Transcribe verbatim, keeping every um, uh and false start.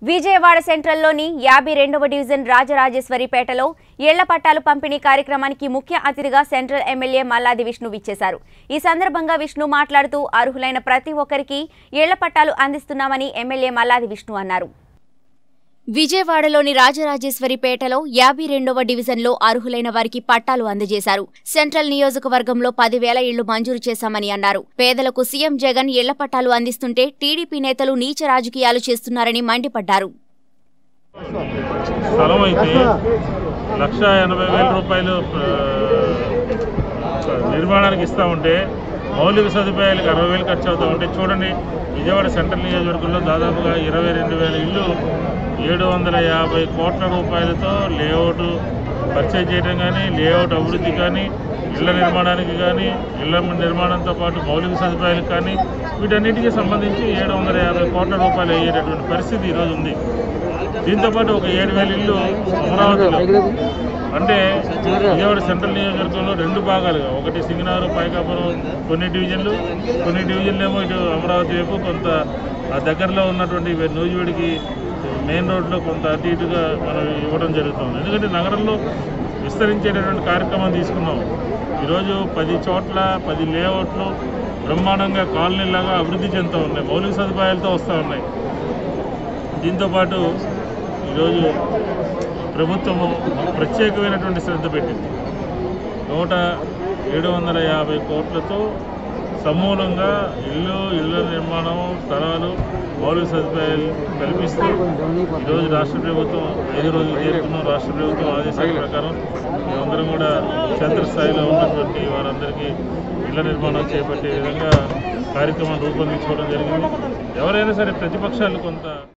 విజయవాడ సెంట్రల్లోని యాభై రెండవ డివిజన్ రాజరాజేశ్వరిపేటలో ఇళ్ల పట్టాలు పంపిణీ కార్యక్రమానికి ముఖ్య అతిథిగా సెంట్రల్ ఎమ్మెల్యే మల్లాది విష్ణు విచ్చేశారు। ఈ సందర్భంగా విష్ణు మాట్లాడుతూ అర్హులైన ప్రతి ఒక్కరికి ఇళ్ల పట్టాలు అందిస్తున్నామని ఎమ్మెల్యే మల్లాది విష్ణు అన్నారు। విజయవాడలోని రాజరాజేశ్వరిపేటలో యాభై రెండవ డివిజన్లో అర్హులైన వారికి పట్టాలు అందజేశారు। సెంట్రల్ నియోజకవర్గంలో పదివేల ఇళ్లు మంజూరు చేశామని అన్నారు। పేదలకు సీఎం జగన్ ఇళ్ల పట్టాలు అందిస్తుంటే టీడీపీ నేతలు నీచ రాజకీయాలు చేస్తున్నారని మండిపడ్డారు। లక్ష ఎనభై వేల రూపాయలు నిర్మాణానికి ఇస్తా ఉంటే మౌలిక సదుపాయాలకు అరవై వేలు ఖర్చు అవుతూ ఉంటే చూడండి, విజయవాడ సెంట్రల్ నియోజకవర్గంలో దాదాపుగా ఇరవై రెండు వేల ఇళ్ళు ఏడు వందల యాభై కోట్ల రూపాయలతో లేఅవుట్ పర్చేజ్ చేయడం కానీ, లేఅవుట్ అభివృద్ధి కానీ, ఇళ్ల నిర్మాణానికి కానీ, ఇళ్ల నిర్మాణంతో పాటు మౌలిక సదుపాయాలకు కానీ వీటన్నిటికీ సంబంధించి ఏడు వందల యాభై కోట్ల రూపాయలు అయ్యేటటువంటి పరిస్థితి ఈరోజు ఉంది। దీంతోపాటు ఒక ఏడు వేల ఇళ్ళు అమరావతిలో, అంటే విజయవాడ సెంట్రల్ నియోజకవర్గంలో రెండు భాగాలుగా, ఒకటి సింగనారు పైకాపురం కొన్ని డివిజన్లు, కొన్ని డివిజన్లు ఏమో ఇటు అమరావతి వైపు, కొంత ఆ దగ్గరలో ఉన్నటువంటి నూజివీడికి మెయిన్ రోడ్లో కొంత అటు ఇటుగా మనం ఇవ్వడం జరుగుతుంది। ఎందుకంటే నగరంలో విస్తరించేటటువంటి కార్యక్రమం తీసుకున్నాం। ఈరోజు పది చోట్ల పది లేఅవుట్లు బ్రహ్మాండంగా కాలనీలాగా అభివృద్ధి చెందుతూ ఉన్నాయి, మౌలిక సదుపాయాలతో వస్తూ ఉన్నాయి। దీంతోపాటు ఈరోజు ప్రభుత్వము ప్రత్యేకమైనటువంటి శ్రద్ధ పెట్టింది। నూట ఏడు వందల యాభై కోట్లతో సమూలంగా ఇల్లు ఇళ్ల నిర్మాణం స్థలాలు మౌలిక సదుపాయాలు కల్పిస్తూ ఈరోజు రాష్ట్ర ప్రభుత్వం ఐదు రోజులు చేరుకున్నాం। రాష్ట్ర ప్రభుత్వం ఆదేశాల ప్రకారం మేమందరం కూడా క్షేత్రస్థాయిలో ఉన్నటువంటి వారందరికీ ఇళ్ల నిర్మాణం చేపట్టే విధంగా కార్యక్రమం రూపొందించుకోవడం జరిగింది। ఎవరైనా సరే ప్రతిపక్షాలు కొంత